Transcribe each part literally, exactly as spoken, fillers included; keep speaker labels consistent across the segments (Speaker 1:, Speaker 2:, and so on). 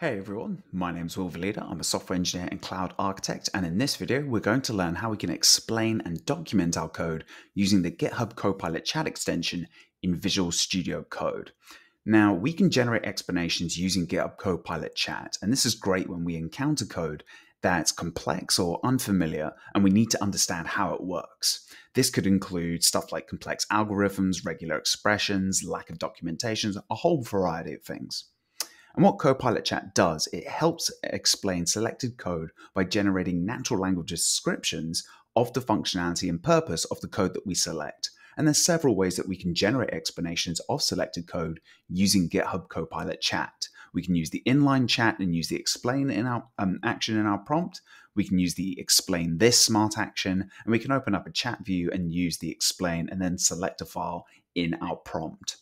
Speaker 1: Hey everyone, my name's Will Valida. I'm a software engineer and cloud architect, and in this video we're going to learn how we can explain and document our code using the GitHub Copilot Chat extension in Visual Studio Code. Now, we can generate explanations using GitHub Copilot Chat, and this is great when we encounter code that's complex or unfamiliar and we need to understand how it works. This could include stuff like complex algorithms, regular expressions, lack of documentation, a whole variety of things. And what Copilot Chat does, it helps explain selected code by generating natural language descriptions of the functionality and purpose of the code that we select. And there's several ways that we can generate explanations of selected code using GitHub Copilot Chat. We can use the inline chat and use the explain in our um, action in our prompt. We can use the explain this smart action, and we can open up a chat view and use the explain and then select a file in our prompt.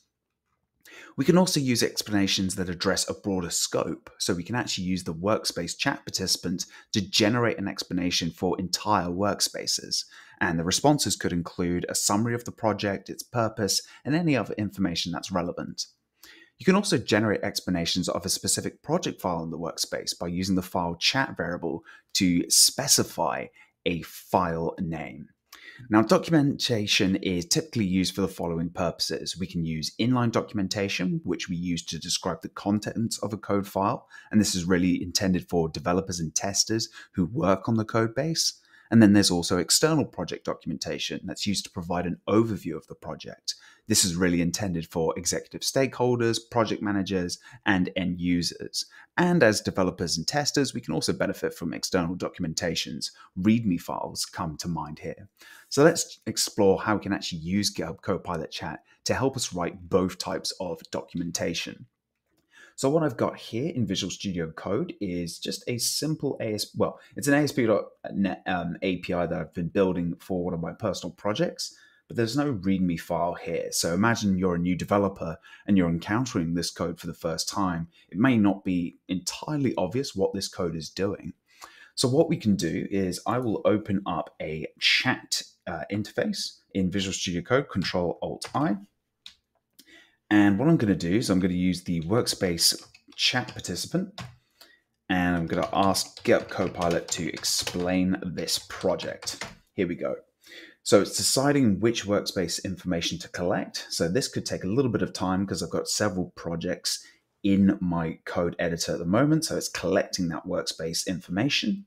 Speaker 1: We can also use explanations that address a broader scope, so we can actually use the Workspace chat participant to generate an explanation for entire workspaces. And the responses could include a summary of the project, its purpose, and any other information that's relevant. You can also generate explanations of a specific project file in the workspace by using the file chat variable to specify a file name. Now, documentation is typically used for the following purposes. We can use inline documentation, which we use to describe the contents of a code file. And this is really intended for developers and testers who work on the code base. And then there's also external project documentation that's used to provide an overview of the project. This is really intended for executive stakeholders, project managers, and end users. And as developers and testers, we can also benefit from external documentations. README files come to mind here. So let's explore how we can actually use GitHub Copilot Chat to help us write both types of documentation. So what I've got here in Visual Studio Code is just a simple A S P, well, it's an A S P dot net um, A P I that I've been building for one of my personal projects, but there's no README file here. So imagine you're a new developer and you're encountering this code for the first time. It may not be entirely obvious what this code is doing. So what we can do is I will open up a chat uh, interface in Visual Studio Code, Control Alt I. And what I'm going to do is I'm going to use the Workspace chat participant, and I'm going to ask GitHub Copilot to explain this project. Here we go. So it's deciding which workspace information to collect. So this could take a little bit of time because I've got several projects in my code editor at the moment. So it's collecting that workspace information.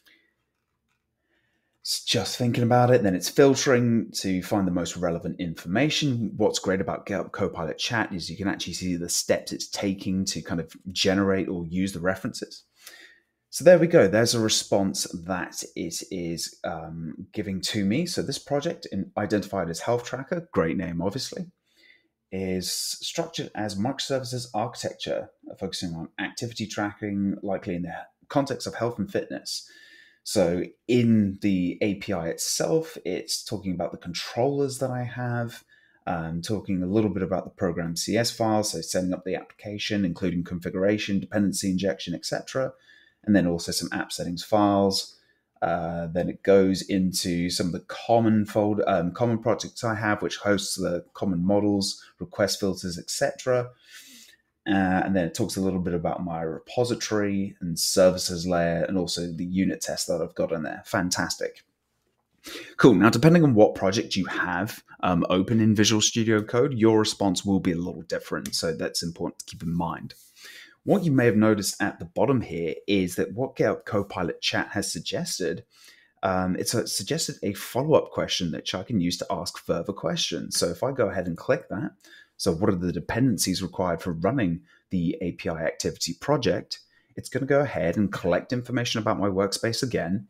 Speaker 1: It's just thinking about it, then it's filtering to find the most relevant information. What's great about GitHub Copilot Chat is you can actually see the steps it's taking to kind of generate or use the references. So there we go. There's a response that it is um, giving to me. So this project, in, identified as Health Tracker, great name obviously, is structured as microservices architecture, focusing on activity tracking, likely in the context of health and fitness. So in the A P I itself, it's talking about the controllers that I have, um, talking a little bit about the program C S file, so setting up the application, including configuration, dependency injection, et cetera. And then also some app settings files. Uh, then it goes into some of the common folder, um, common projects I have, which hosts the common models, request filters, et cetera. Uh, and then it talks a little bit about my repository and services layer and also the unit test that I've got in there. Fantastic. Cool. Now, depending on what project you have um, open in Visual Studio Code, your response will be a little different. So that's important to keep in mind. What you may have noticed at the bottom here is that what GitHub Copilot Chat has suggested, um, it's a, suggested a follow-up question that I can use to ask further questions. So if I go ahead and click that, so what are the dependencies required for running the A P I activity project? It's going to go ahead and collect information about my workspace again.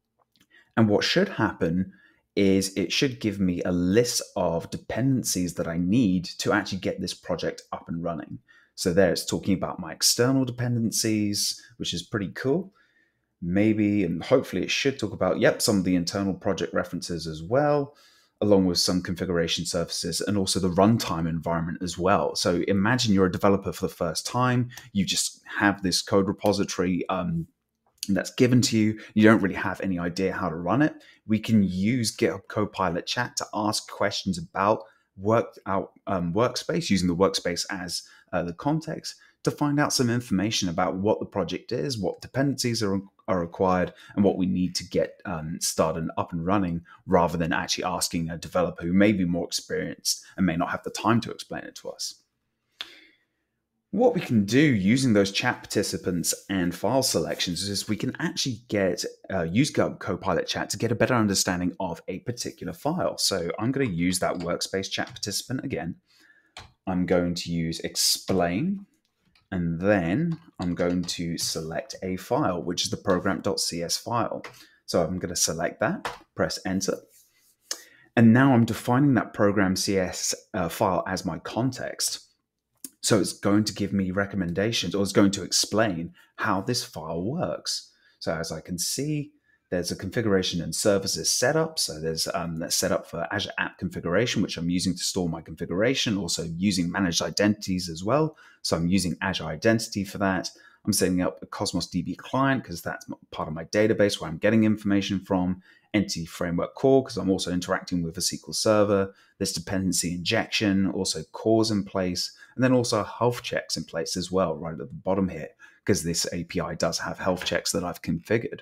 Speaker 1: And what should happen is it should give me a list of dependencies that I need to actually get this project up and running. So there it's talking about my external dependencies, which is pretty cool. Maybe, and hopefully it should talk about, yep, some of the internal project references as well, along with some configuration services and also the runtime environment as well. So imagine you're a developer for the first time. You just have this code repository um, that's given to you. You don't really have any idea how to run it. We can use GitHub Copilot Chat to ask questions about work out um, workspace, using the workspace as uh, the context, to find out some information about what the project is, what dependencies are, are required, and what we need to get um, started up and running, rather than actually asking a developer who may be more experienced and may not have the time to explain it to us. What we can do using those chat participants and file selections is we can actually get uh, use GitHub Copilot Chat to get a better understanding of a particular file. So I'm going to use that Workspace chat participant again. I'm going to use explain, and then I'm going to select a file, which is the program.cs file. So I'm going to select that, press enter. And now I'm defining that program.cs uh, file as my context. So it's going to give me recommendations, or it's going to explain how this file works. So as I can see, there's a configuration and services setup. So there's um, that setup for Azure App Configuration, which I'm using to store my configuration, also using managed identities as well. So I'm using Azure Identity for that. I'm setting up a Cosmos D B client because that's part of my database where I'm getting information from. Entity Framework Core because I'm also interacting with a S Q L Server. There's dependency injection, also cores in place, and then also health checks in place as well, right at the bottom here, because this A P I does have health checks that I've configured.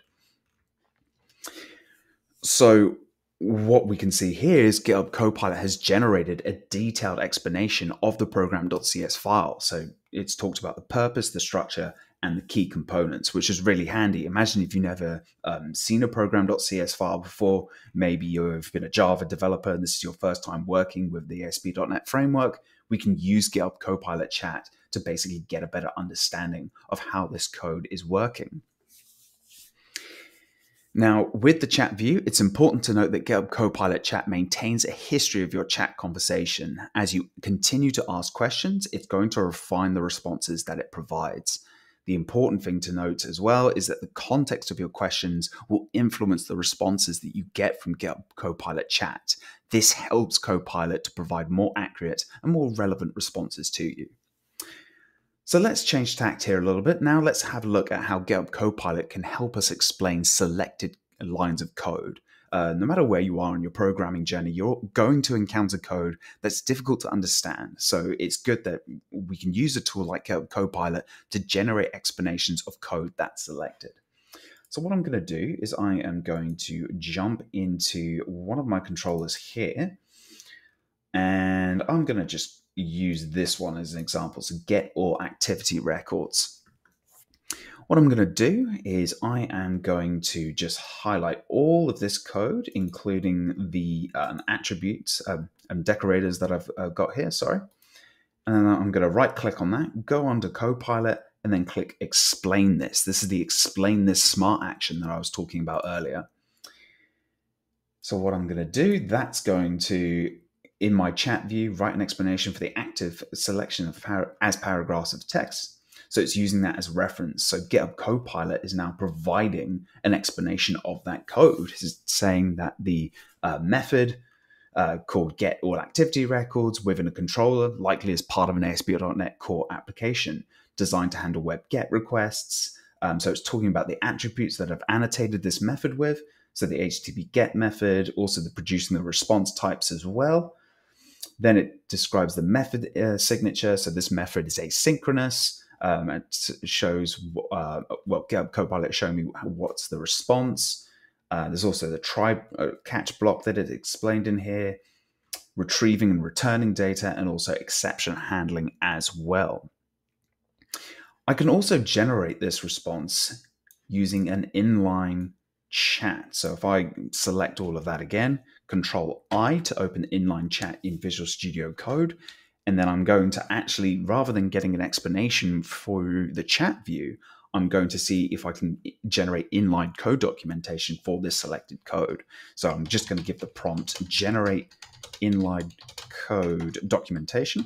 Speaker 1: So what we can see here is GitHub Copilot has generated a detailed explanation of the program.cs file. So it's talked about the purpose, the structure, and the key components, which is really handy. Imagine if you've never um, seen a program.cs file before, maybe you've been a Java developer and this is your first time working with the A S P dot net framework, we can use GitHub Copilot Chat to basically get a better understanding of how this code is working. Now, with the chat view, it's important to note that GitHub Copilot Chat maintains a history of your chat conversation. As you continue to ask questions, it's going to refine the responses that it provides. The important thing to note as well is that the context of your questions will influence the responses that you get from GitHub Copilot Chat. This helps Copilot to provide more accurate and more relevant responses to you. So let's change tact here a little bit. Now let's have a look at how GitHub Copilot can help us explain selected lines of code. Uh, no matter where you are in your programming journey, you're going to encounter code that's difficult to understand. So it's good that we can use a tool like GitHub Copilot to generate explanations of code that's selected. So what I'm going to do is I am going to jump into one of my controllers here, and I'm going to just use this one as an example. So get all activity records. What I'm going to do is I am going to just highlight all of this code, including the um, attributes um, and decorators that I've uh, got here, sorry. And then I'm going to right click on that, go under Copilot, and then click explain this. This is the explain this smart action that I was talking about earlier. So what I'm going to do, that's going to, in my chat view, write an explanation for the active selection of par as paragraphs of text. So it's using that as reference. So GitHub Copilot is now providing an explanation of that code. It's saying that the uh, method uh, called get all activity records within a controller, likely as part of an A S P dot net core application designed to handle web get requests. Um, so it's talking about the attributes that I've annotated this method with. So the H T T P get method, also the producing the response types as well. Then it describes the method uh, signature. So this method is asynchronous. Um, it shows, uh, well, GitHub Copilot showing me what's the response. Uh, there's also the try uh, catch block that it explained in here, retrieving and returning data, and also exception handling as well. I can also generate this response using an inline chat. So if I select all of that again, Control I to open inline chat in Visual Studio Code, and then I'm going to actually, rather than getting an explanation for the chat view, I'm going to see if I can generate inline code documentation for this selected code. So I'm just going to give the prompt, generate inline code documentation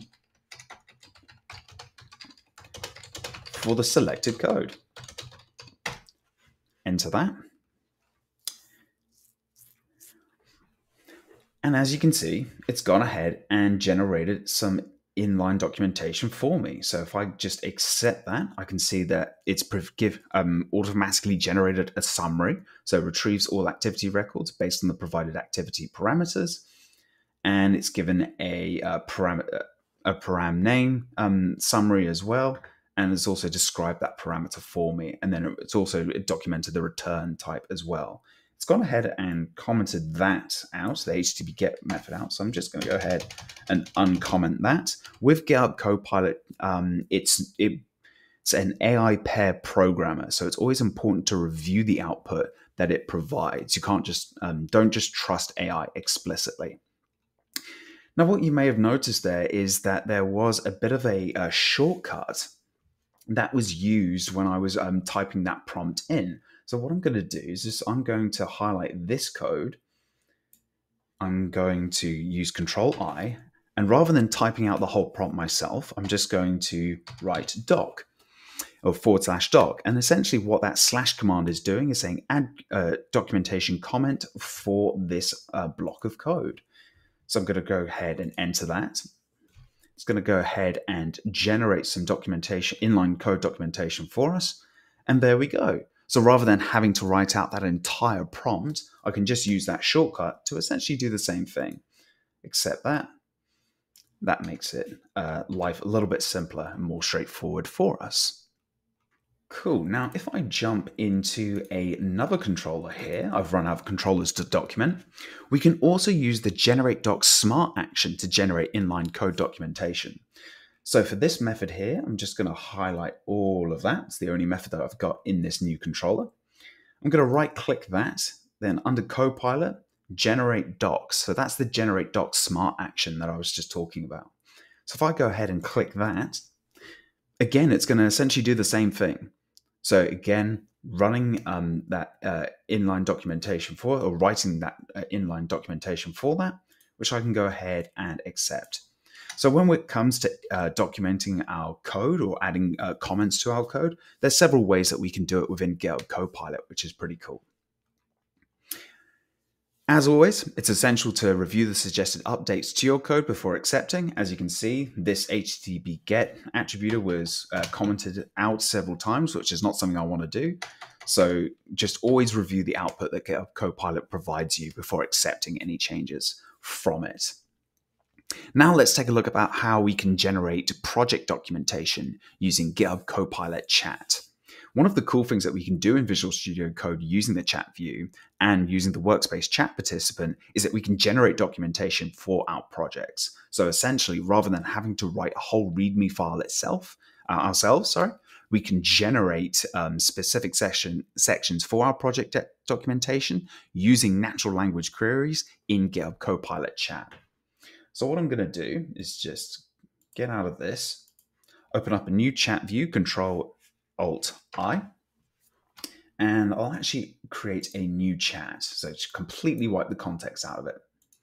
Speaker 1: for the selected code. Enter that. And as you can see, it's gone ahead and generated some inline documentation for me. So if I just accept that, I can see that it's give, um, automatically generated a summary. So it retrieves all activity records based on the provided activity parameters. And it's given a, uh, param a param name um, summary as well. and it's also described that parameter for me. And then it's also documented the return type as well. It's gone ahead and commented that out, the H T T P get method out. So I'm just going to go ahead and uncomment that. With GitHub Copilot, um, it's it, it's an A I pair programmer, so it's always important to review the output that it provides. You can't just um, don't just trust A I explicitly. Now, what you may have noticed there is that there was a bit of a, a shortcut that was used when I was um, typing that prompt in. So what I'm going to do is just, I'm going to highlight this code. I'm going to use Control I, and rather than typing out the whole prompt myself, I'm just going to write doc or forward slash doc. And essentially what that slash command is doing is saying add uh, documentation comment for this uh, block of code. So I'm going to go ahead and enter that. It's going to go ahead and generate some documentation, inline code documentation for us. And there we go. So rather than having to write out that entire prompt, I can just use that shortcut to essentially do the same thing, except that that makes it uh, life a little bit simpler and more straightforward for us. Cool. Now, if I jump into a, another controller here, I've run out of controllers to document. We can also use the generate doc smart action to generate inline code documentation. So for this method here, I'm just going to highlight all of that. It's the only method that I've got in this new controller. I'm going to right click that, then under Copilot, generate docs. So that's the generate doc smart action that I was just talking about. So if I go ahead and click that, again, it's going to essentially do the same thing. So again, running um, that uh, inline documentation for, or writing that uh, inline documentation for that, which I can go ahead and accept. So when it comes to uh, documenting our code or adding uh, comments to our code, there's several ways that we can do it within GitHub Copilot, which is pretty cool. As always, it's essential to review the suggested updates to your code before accepting. As you can see, this H T T P get attribute was uh, commented out several times, which is not something I want to do. So just always review the output that GitHub Copilot provides you before accepting any changes from it. Now let's take a look about how we can generate project documentation using GitHub Copilot Chat. One of the cool things that we can do in Visual Studio Code using the chat view and using the Workspace chat participant is that we can generate documentation for our projects. So essentially, rather than having to write a whole README file itself, uh, ourselves, sorry, we can generate um, specific section, sections for our project documentation using natural language queries in GitHub Copilot Chat. So what I'm going to do is just get out of this, open up a new chat view, Control Alt I, and I'll actually create a new chat. So to completely wipe the context out of it.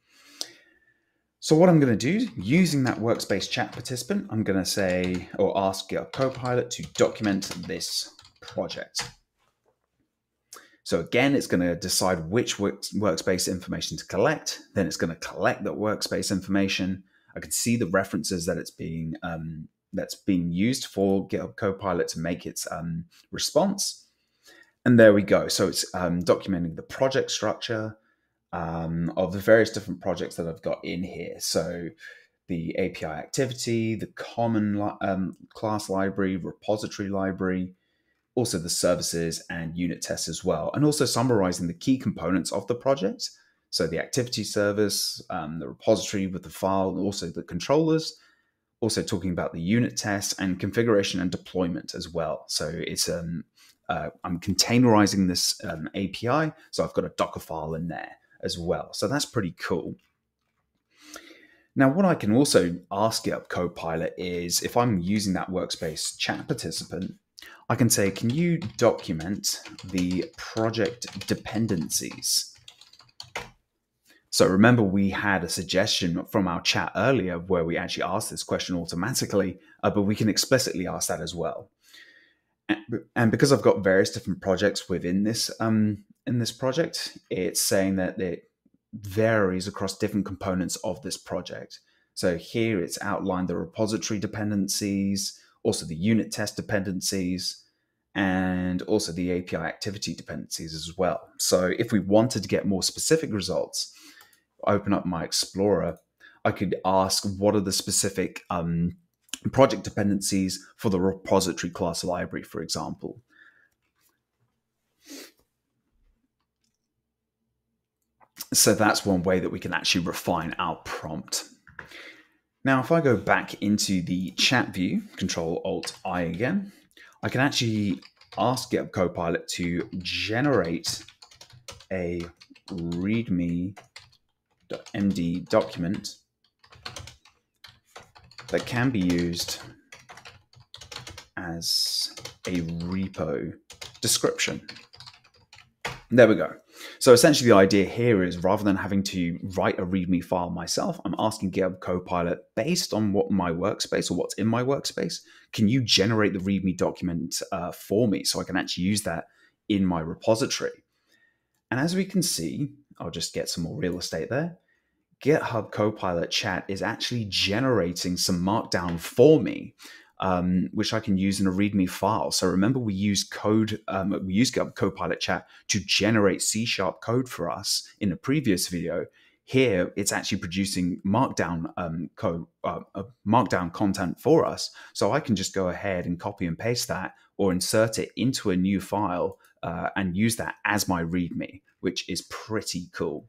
Speaker 1: So what I'm going to do, using that Workspace chat participant, I'm going to say, or ask GitHub Copilot to document this project. So again, it's going to decide which workspace information to collect. Then it's going to collect that workspace information. I can see the references that it's being um, that's being used for GitHub Copilot to make its um, response. And there we go. So it's um, documenting the project structure um, of the various different projects that I've got in here. So the A P I activity, the common li um, class library, repository library, also the services and unit tests as well, and also summarizing the key components of the project. So the activity service, um, the repository with the file, and also the controllers, also talking about the unit tests and configuration and deployment as well. So it's um, uh, I'm containerizing this um, A P I, so I've got a Docker file in there as well. So that's pretty cool. Now, what I can also ask GitHub Copilot is if I'm using that Workspace chat participant, I can say, can you document the project dependencies? So remember, we had a suggestion from our chat earlier where we actually asked this question automatically, uh, but we can explicitly ask that as well. And, and because I've got various different projects within this, um, in this project, it's saying that it varies across different components of this project. So here it's outlined the repository dependencies, also the unit test dependencies, and also the A P I activity dependencies as well. So if we wanted to get more specific results, open up my Explorer, I could ask what are the specific um, project dependencies for the repository class library, for example. So that's one way that we can actually refine our prompt. Now, if I go back into the chat view, Control Alt I again, I can actually ask GitHub Copilot to generate a readme.md document that can be used as a repo description. There we go. So essentially the idea here is, rather than having to write a README file myself, I'm asking GitHub Copilot, based on what my workspace or what's in my workspace, can you generate the README document uh, for me so I can actually use that in my repository? And as we can see, I'll just get some more real estate there. GitHub Copilot Chat is actually generating some markdown for me, um, which I can use in a README file. So remember, we use code, um, we use GitHub Copilot Chat to generate C sharp code for us in a previous video. Here, it's actually producing markdown um, code, uh, uh, markdown content for us. So I can just go ahead and copy and paste that, or insert it into a new file uh, and use that as my README, which is pretty cool.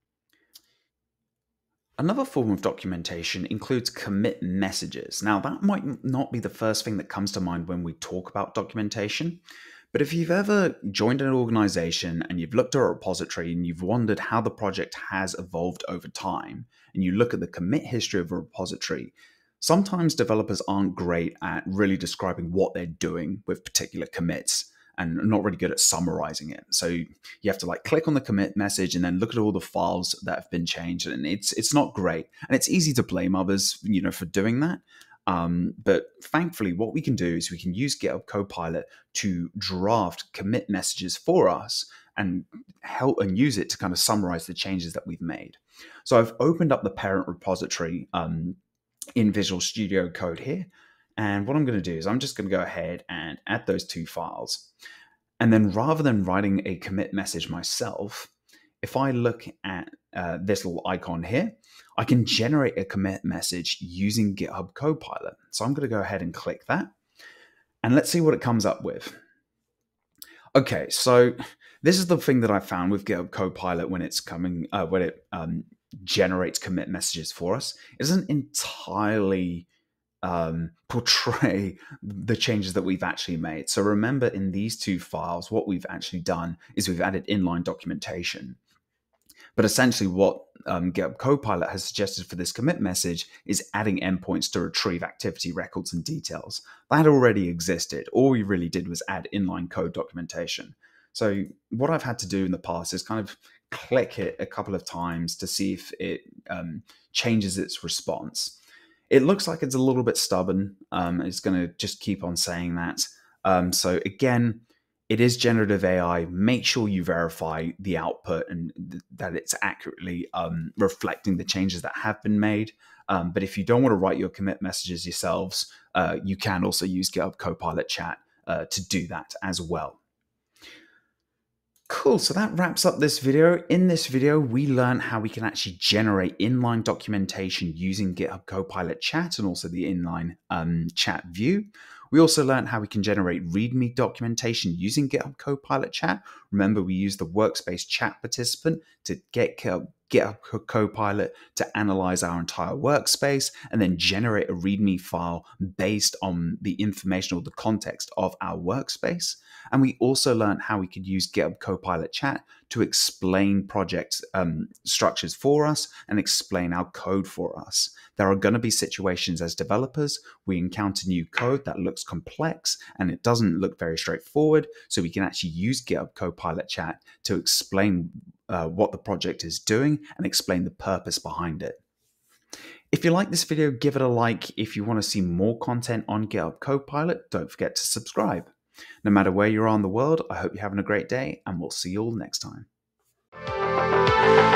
Speaker 1: Another form of documentation includes commit messages. Now, that might not be the first thing that comes to mind when we talk about documentation, but if you've ever joined an organization and you've looked at a repository and you've wondered how the project has evolved over time, and you look at the commit history of a repository, sometimes developers aren't great at really describing what they're doing with particular commits, and not really good at summarizing it. So you have to like click on the commit message and then look at all the files that have been changed, and it's it's not great. And it's easy to blame others, you know, for doing that. Um, but thankfully, what we can do is we can use GitHub Copilot to draft commit messages for us and help and use it to kind of summarize the changes that we've made. So I've opened up the parent repository um, in Visual Studio Code here. And what I'm going to do is I'm just going to go ahead and add those two files. And then rather than writing a commit message myself, if I look at uh, this little icon here, I can generate a commit message using GitHub Copilot. So I'm going to go ahead and click that. And let's see what it comes up with. Okay, so this is the thing that I found with GitHub Copilot when it's coming, uh, when it um, generates commit messages for us. It doesn't entirely Um, portray the changes that we've actually made. So remember, in these two files, what we've actually done is we've added inline documentation. But essentially what um, GitHub Copilot has suggested for this commit message is adding endpoints to retrieve activity records and details. That already existed. All we really did was add inline code documentation. So what I've had to do in the past is kind of click it a couple of times to see if it um, changes its response. It looks like it's a little bit stubborn. Um, it's going to just keep on saying that. Um, so again, it is generative A I. Make sure you verify the output and th that it's accurately um, reflecting the changes that have been made. Um, but if you don't want to write your commit messages yourselves, uh, you can also use GitHub Copilot Chat uh, to do that as well. Cool, so that wraps up this video. In this video, we learned how we can actually generate inline documentation using GitHub Copilot Chat and also the Inline um, Chat View. We also learned how we can generate README documentation using GitHub Copilot Chat. Remember, we use the Workspace chat participant to get GitHub Copilot to analyze our entire workspace and then generate a README file based on the information or the context of our workspace. And we also learned how we could use GitHub Copilot Chat to explain project um, structures for us and explain our code for us. There are going to be situations as developers we encounter new code that looks complex and it doesn't look very straightforward, so we can actually use GitHub Copilot Chat to explain uh, what the project is doing and explain the purpose behind it. If you like this video, give it a like. If you want to see more content on GitHub Copilot, don't forget to subscribe. No matter where you are in the world, I hope you're having a great day, and we'll see you all next time.